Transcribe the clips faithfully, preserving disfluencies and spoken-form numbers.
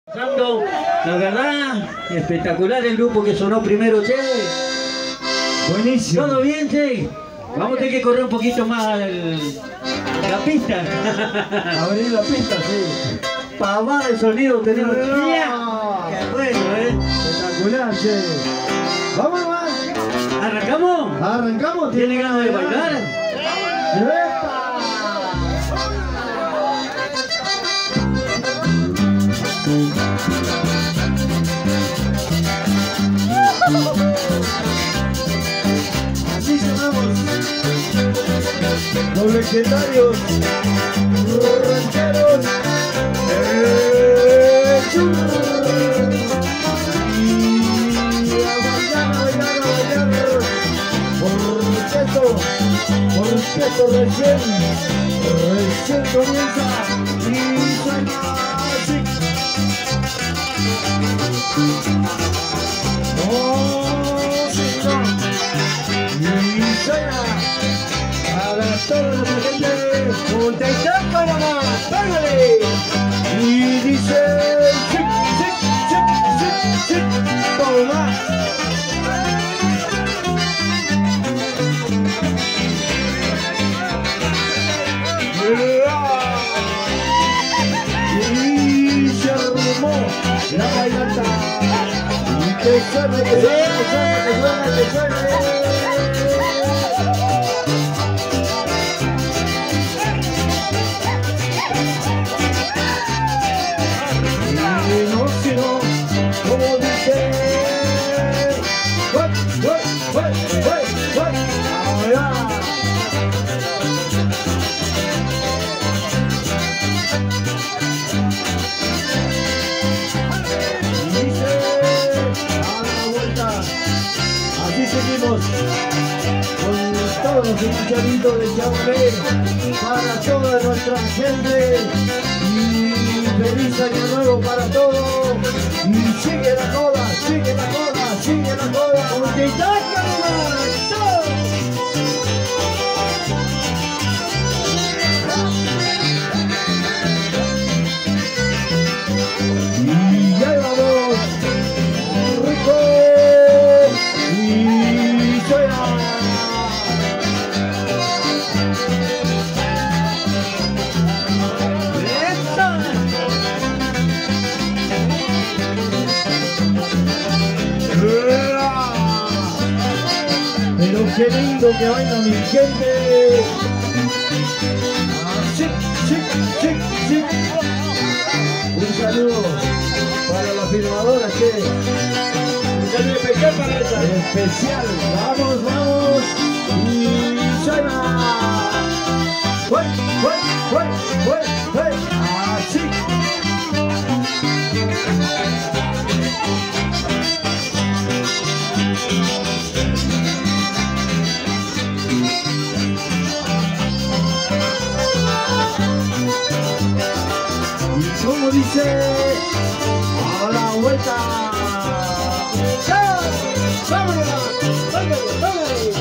La verdad, espectacular el grupo que sonó primero, che. Buenísimo. ¿Todo bien, che? Vamos a tener que correr un poquito más el, la pista. Abrir la pista, sí. Pavada de sonido tenemos. ¡Ya! Qué bueno, ¿eh? Espectacular, che. ¿Vamos más? ¿Arrancamos? ¿Arrancamos? ¿Tiene ganas de bailar? ¡Epa! Así sonamos los legendarios rancheros de Churro. Y a bailar, a bailar, a bailar. Porque esto, porque esto recién, recién comienza y suena así. Oh, sí, no. Y suena para toda la gente. Ponte tapa nomás, pégale. Y dice, chic, chic, chic, chic, chic, toma. Y se armó la bailanta. Y que suene, que suene, que suene, que suene, que suene. Y no, si no, como dice. ¡Voy, voy, voy, voy, voy! ¡Ahora! Así seguimos con todos los escuchaditos de Chamamé para toda nuestra gente y feliz año nuevo para todos y sigue la joda, sigue la joda, sigue la joda, porque taca nomás, todo. Y ya vamos, rico. Y suena. Pero qué lindo que baila mi gente. Ah, chic, chic, chic, chic. Un saludo para la firmadora, che. Especial para ella. Especial. Vamos, vamos. Y suena. ¡Fue, fue, fue, fue, fue! Así. Y como dice, a la vuelta. ¡Vámonos! ¡Vámonos! ¡Vámonos!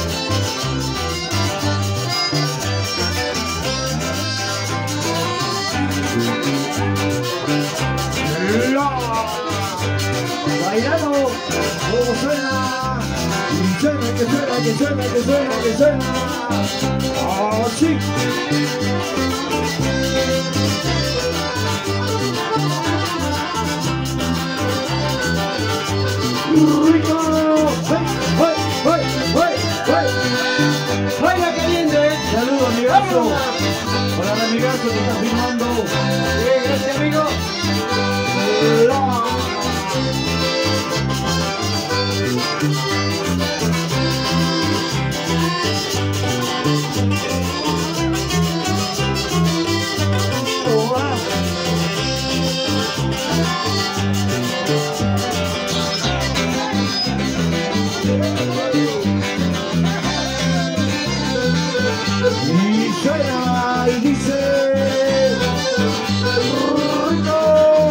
Bailando, como suena, y suena, que suena, que suena, que suena, que suena. Así. Rico, ¡hey, hey, hey, hey, hey! ¡Baila caliente! Saludos, amigazo. Para el amigazo que está filmando. Bien, gracias, amigo. ¡La! Y suena y dice rico.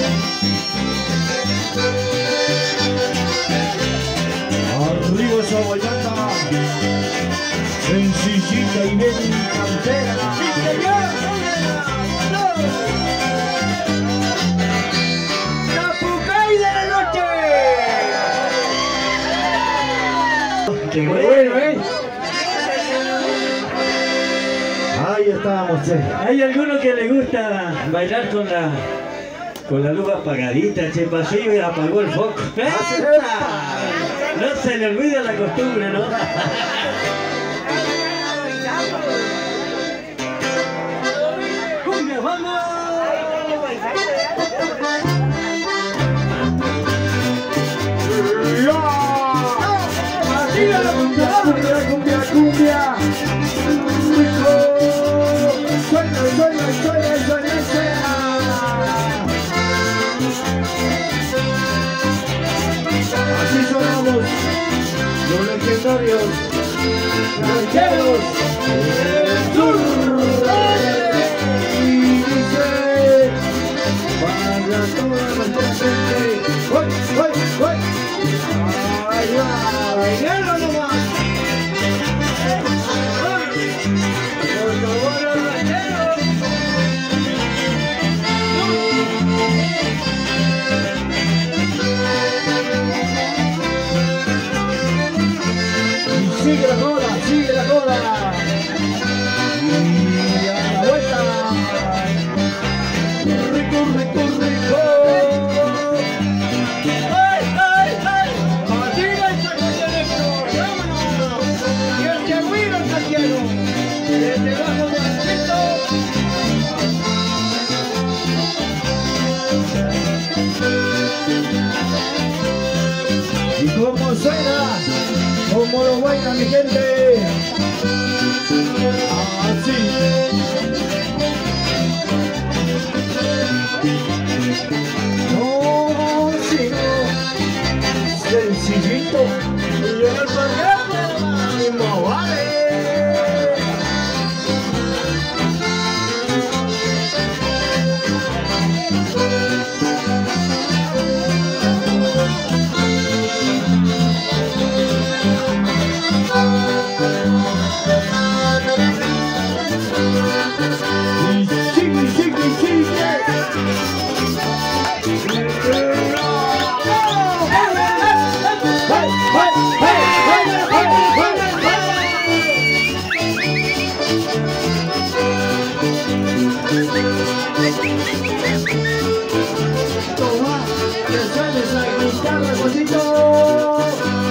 Arriba esa bailanta, sencillita y bien cantera. ¡Sí, señor! Qué bueno, ¿eh? Ahí estamos, che. Hay alguno que le gusta bailar con la con la luz apagadita, che, pasó y apagó el foco. No se le olvida la costumbre, ¿no? ¡Cumbia, vamos! ¡Arriba la cumbia, cumbia, cumbia, cumbia! ¡Rico! ¡Suena, suena, suena, suena, suena! Así sonamos los legendarios rancheros del sur. Y dice para toda nuestra gente. ¡Voy, voy, voy! ¡Ahí va! ¡Bailalo nomás! ¡Por favor, los rancheros! Sigue la cola, sigue la cola. Y a la vuelta. Rico, rico, rico. ¡Ay, ay, ay! ¡Arriba el saco de ¡vámonos! Y el que huilo el saquero. Desde bajo del asiento. ¿Y cómo suena? ¿Cómo lo baila mi gente? Así. No, sino sencillito. Y el paquete no vale. Toma, que sales a gritar, Juancito.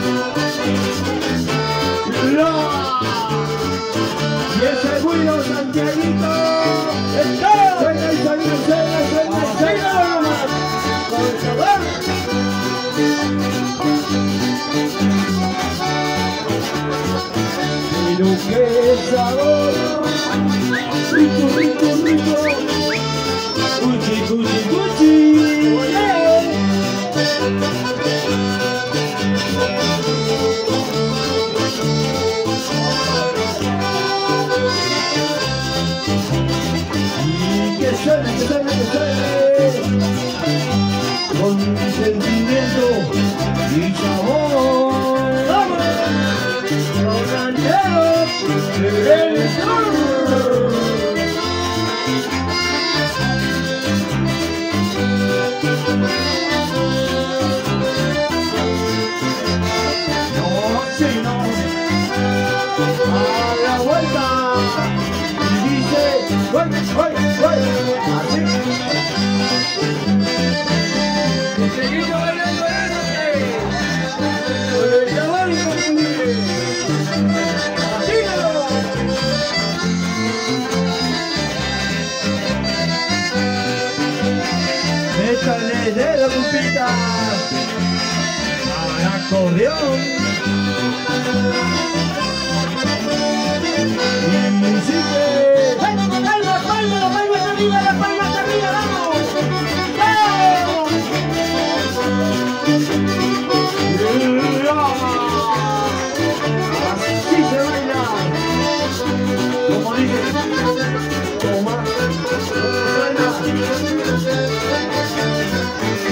Y ese ruido, Santiaguito. ¡Está! ¡Suena y suena, suena, suena, suena! ¡Por favor! Pero qué sabor. Rico, rico, rico. Gucci, Gucci, Gucci. ¡Olé! Y que suene, que suene, que suene. Con sentimiento y sabor. ¡Vamos! Los rancheros del sur. No, sí, no. A la vuelta. Y dice, voy, voy, voy. Así. Seguimos bailando eso, con el chaval y con su vida. Así no. Métale de la pupita al acordeón. Y sigue. ¡Palmas, palmas, las palmas arriba, las palmas arriba, vamos! ¡Vamos! Así se baila. Como dije, toma, suena.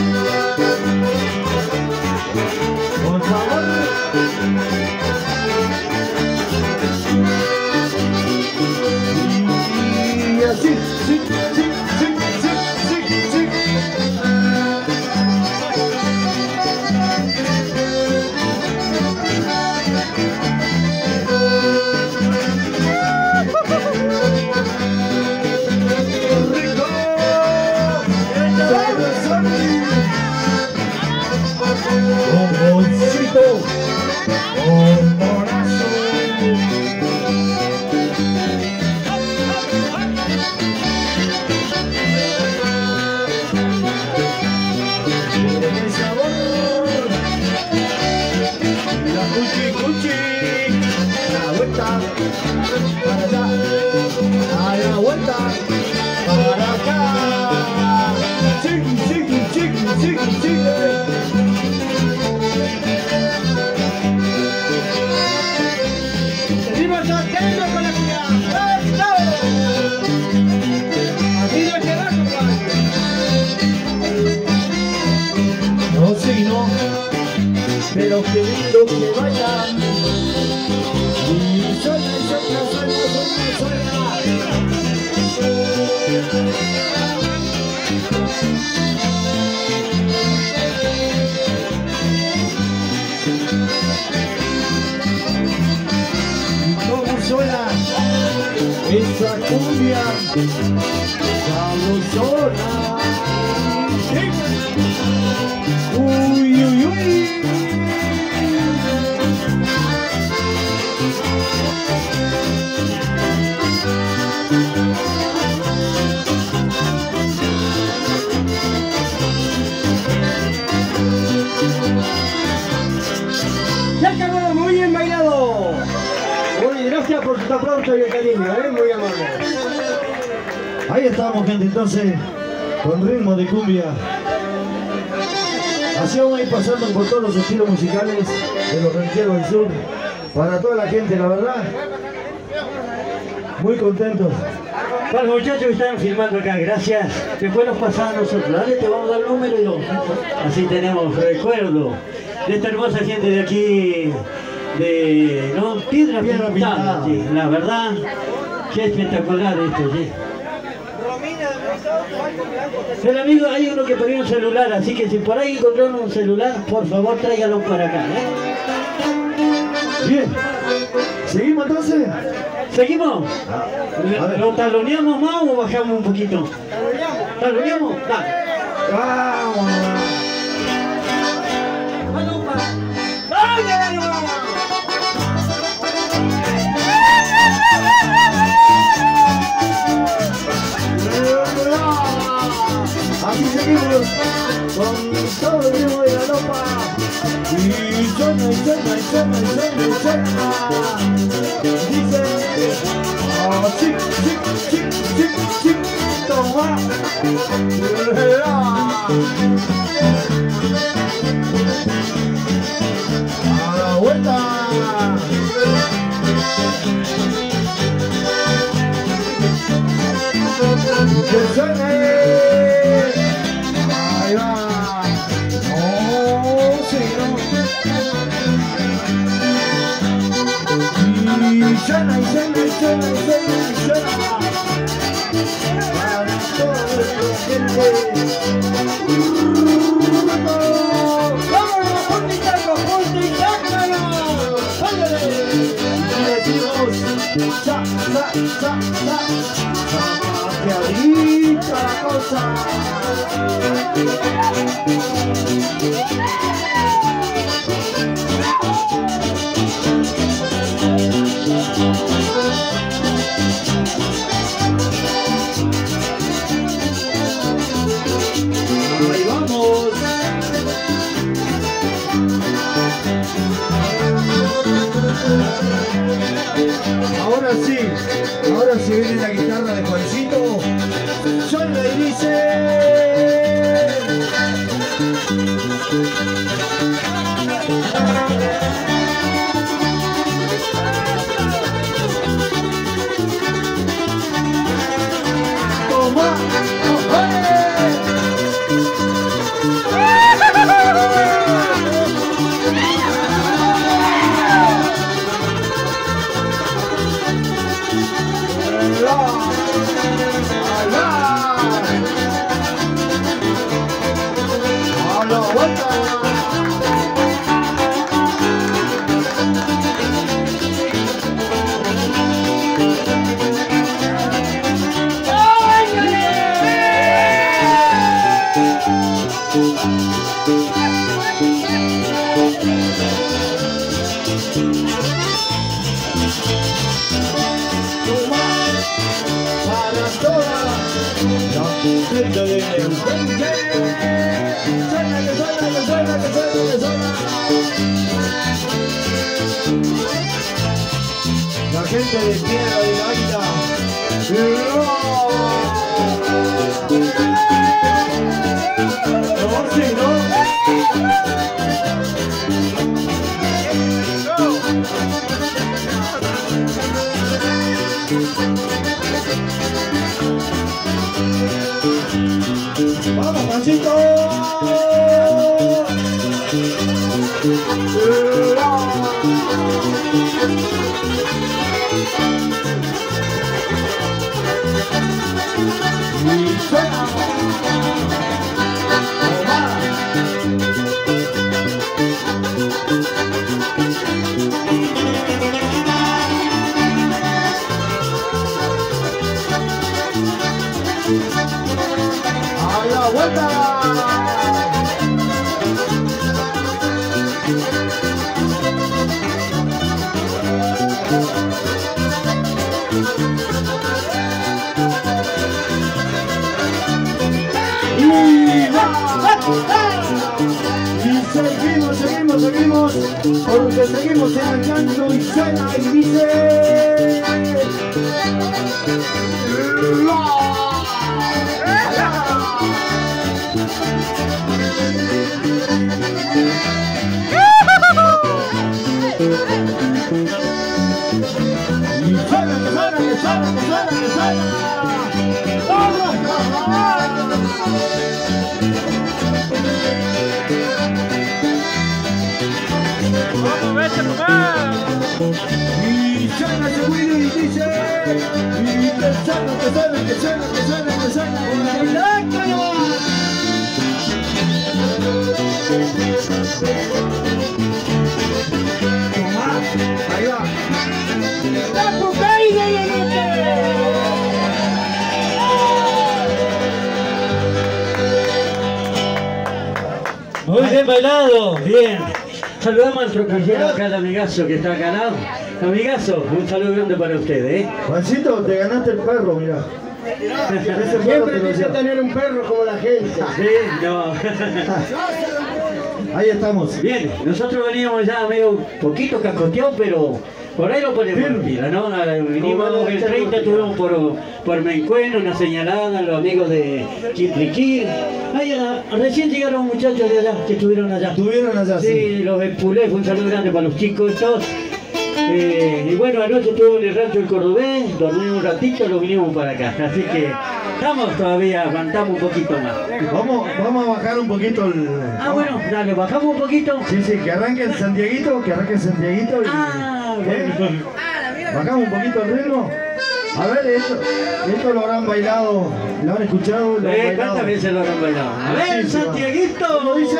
Por favor. sí, sí. Seguimos haciendo con la cumbia. Así no se va, compadre. No, sí, no. Pero qué lindo que vayan. Y suena, suena, suena, suena, suena. Y cómo suena esa cumbia sabrosona. Uy, uy, uy. Ya acabó, muy bien bailado. Oye, gracias por su aplauso y el cariño, ¿eh? Muy amable. Ahí estamos, gente, entonces, con ritmo de cumbia. Así vamos a ir pasando por todos los estilos musicales de los rancheros del sur. Para toda la gente, la verdad, muy contentos. Para los muchachos que están filmando acá, gracias. Después nos pasan a nosotros. Dale, te vamos a dar el número y lo... así tenemos recuerdo de esta hermosa gente de aquí, de ¿no? Piedra, Piedra Pintada. Pintada. Sí, la verdad, qué espectacular esto, sí. Pero amigo, hay uno que perdió un celular, así que si por ahí encontraron un celular, por favor tráigalo para acá, ¿eh? Bien, ¿seguimos entonces? ¿Seguimos? A ver. ¿Lo taloneamos más o bajamos un poquito? ¿Taloneamos? Dale. Vamos. Aquí seguimos con todo el ritmo de la ropa. Y suena, y suena, y suena, y suena, y suena. Dice, ah, sí, sí, sí, sí, sí, toma. A la vuelta. Que suene. Ahí va. Oh, sí, no. Y suena, y suena, y suena, y suena, y suena. Para toda nuestra gente. ¡Vámonos, punticaco, punticaco! ¡Ándale! Y decimos, sa, sa, sa, sa. Zapateadita la cosa. Ahí vamos. Ahora sí, ahora sí viene la guitarra de Juancito. Suena y dice. Toma, a la vuelta. Para toda la gente de Neuquén. Suena, que suena, que suena, que suena, que suena. La gente de Piedra del Águila. No, sí. Y seguimos, seguimos, seguimos, porque seguimos engañando y suena y dice... Y suena, que suena, que suena, que suena, que suena. ¡Vamos, vete nomás! Y suena ese Willy y dice... Y que suena, que suena, que suena, que suena, que suena. ¡Y lácalo! Tomás, ahí va. ¡La cocaína de la noche! Muy bien bailado, bien. Saludamos a nuestro compañero acá, el amigazo que está acá al lado. Amigazo, un saludo grande para ustedes, ¿eh? Juancito, te ganaste el perro, mira. Ese perro Siempre te lo quise lleva. tener un perro como la gente. Sí, no. Ahí estamos. Bien, nosotros veníamos ya medio poquito cascoteados, pero por ahí lo ponemos en pila, ¿no? Vinimos el treinta, tuvimos por, por Mencueno una señalada, los amigos de Chipliquí. Ahí, ah, recién llegaron muchachos de allá, que estuvieron allá. Estuvieron allá, sí. Sí, los Espulé, fue un saludo grande para los chicos estos. Eh, y bueno, anoche estuve en el rancho del Cordobés, dormimos un ratito, lo vinimos para acá. Así que estamos todavía, aguantamos un poquito más. Vamos, vamos a bajar un poquito el... Ah, bueno, dale, bajamos un poquito. Sí, sí, que arranque el Santiaguito, que arranque el Santiaguito y... Ah, ¿Eh? bueno. Bajamos un poquito el ritmo. A ver, esto, esto lo habrán bailado, lo han escuchado, lo han Eh, bailado. ¿Cuántas veces lo habrán bailado? A ver, Sí, sí, Santiaguito. ¿Cómo dice?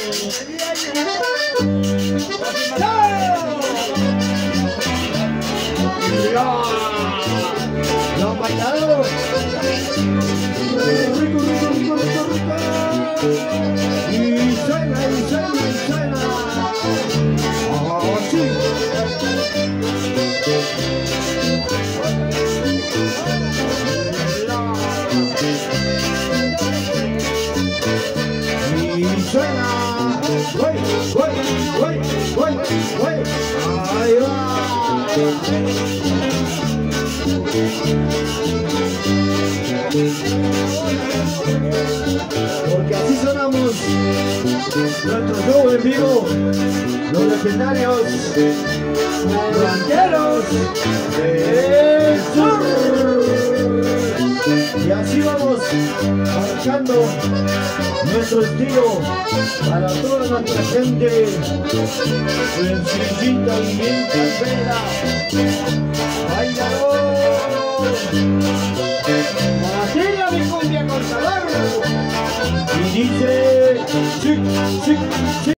¿Lo han bailado? Rico, rico, rico, rico, rico. Y suena, y suena, y suena. Ah, sí. Y suena. Güey, güey, güey, güey, güey. Ahí porque así sonamos nuestro show en vivo, los legendarios rancheros del sur. Y así vamos marchando nuestro estilo para toda nuestra gente sencillita y bien campera. ¡Bailador! ¡Así mi cumbia con sabor! Y dice, sí, sí, sí.